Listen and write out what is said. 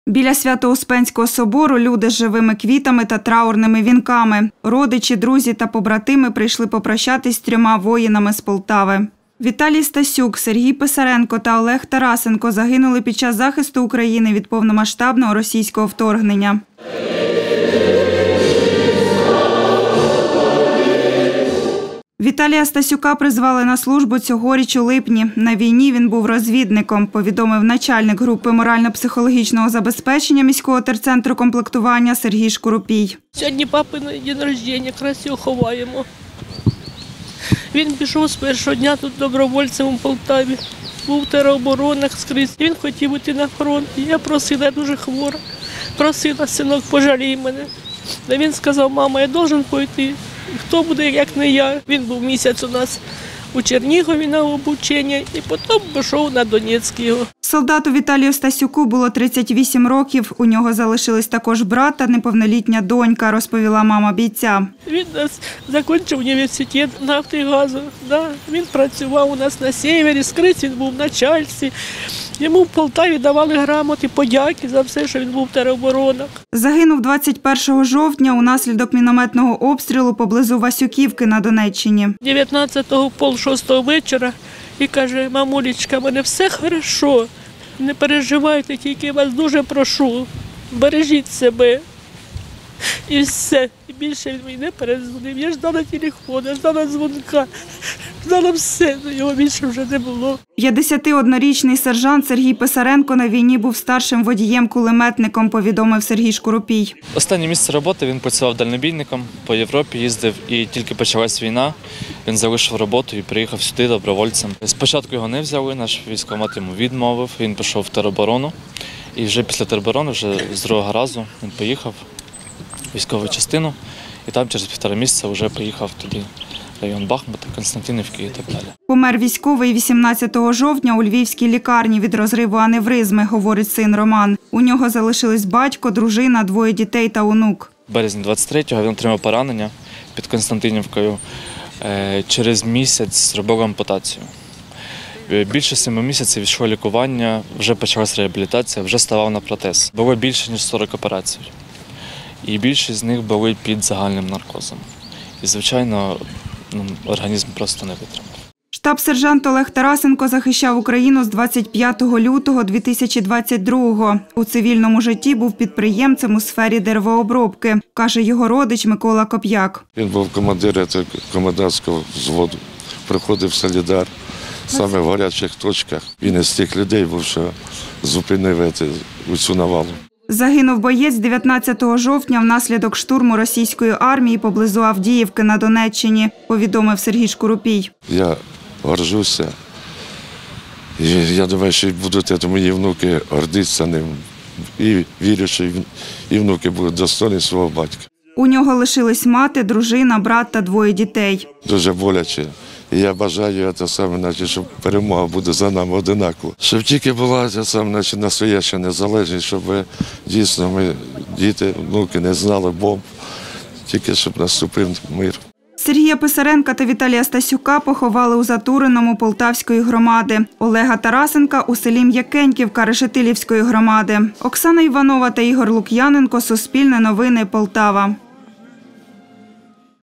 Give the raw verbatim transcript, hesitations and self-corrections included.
Біля Свято-Успенського собору люди з живими квітами та траурними вінками. Родичі, друзі та побратими прийшли попрощатись з трьома воїнами з Полтави. Віталій Стасюк, Сергій Писаренко та Олег Тарасенко загинули під час захисту України від повномасштабного російського вторгнення. Віталія Стасюка призвали на службу цьогоріч у липні. На війні він був розвідником, повідомив начальник групи морально-психологічного забезпечення міського терцентру комплектування Сергій Шкурупій. Сьогодні папин день народження, якраз його ховаємо. Він пішов з першого дня тут добровольцем у Полтаві. Був в тероборонах скрізь. Він хотів йти на фронт. Я просила, я дуже хвора. Просила, синок, пожалій мене. Та він сказав, мама, я должен пойти. Хто буде, як не я. Він був місяць у нас у Чернігові на обучення і потім пішов на Донецький. Солдату Віталію Стасюку було тридцять вісім років. У нього залишились також брат та неповнолітня донька, розповіла мама бійця. Він у нас закінчив університет нафти і газу. Да. Він працював у нас на севері, скрізь він був в начальстві. Йому в Полтаві давали грамоти, подяки за все, що він був в тероборонах. Загинув двадцять першого жовтня унаслідок мінометного обстрілу поблизу Васюківки на Донеччині. дев'ятнадцятого пол шостого вечора і каже, мамулечка, в мене все хорошо, не переживайте, тільки вас дуже прошу, бережіть себе. І все. І більше він мені не перезвонив. Я ждала телефону, ждала дзвонка, ждала все, але його більше вже не було. п'ятдесятиоднорічний сержант Сергій Писаренко на війні був старшим водієм-кулеметником, повідомив Сергій Шкурупій. Останнє місце роботи він працював дальнобійником, по Європі їздив і тільки почалась війна, він залишив роботу і приїхав сюди добровольцем. Спочатку його не взяли, наш військкомат йому відмовив, він пішов в тероборону і вже після тероборони, вже з другого разу він поїхав в військову частину і там через півтора місяця вже поїхав туди. Район Бахмута, Константинівки і так далі. Помер військовий вісімнадцятого жовтня у львівській лікарні від розриву аневризми, говорить син Роман. У нього залишились батько, дружина, двоє дітей та онук. В березні двадцять третього він отримав поранення під Константинівкою. Через місяць зробив ампутацію. Більше семи місяців йшло лікування, вже почалася реабілітація, вже ставав на протез. Було більше, ніж сорок операцій. І більшість з них були під загальним наркозом. І, звичайно, ну, організм просто не витримав. Штаб-сержант Олег Тарасенко захищав Україну з двадцять п'ятого лютого дві тисячі двадцять другого. У цивільному житті був підприємцем у сфері деревообробки, каже його родич Микола Коп'як. Він був командиром комендантського взводу, приходив в Солідар, саме в гарячих точках. Він із тих людей був, що зупинив цю навалу. Загинув боєць дев'ятнадцятого жовтня внаслідок штурму російської армії поблизу Авдіївки на Донеччині, повідомив Сергій Шкурупій. Я горжуся. І я думаю, що будуть мої внуки гордитися ним. І вірю, що і внуки будуть достойні свого батька. У нього лишились мати, дружина, брат та двоє дітей. Дуже боляче. І я бажаю, це саме, наче, щоб перемога буде за нами одинакова. Щоб тільки була ця саме, наче, настояща незалежність, щоб дійсно ми, діти, внуки, не знали бомб, тільки щоб наступив мир. Сергія Писаренка та Віталія Стасюка поховали у Затуриному Полтавської громади. Олега Тарасенка у селі М'якеньківка Решетилівської громади. Оксана Іванова та Ігор Лук'яненко. Суспільне новини, Полтава.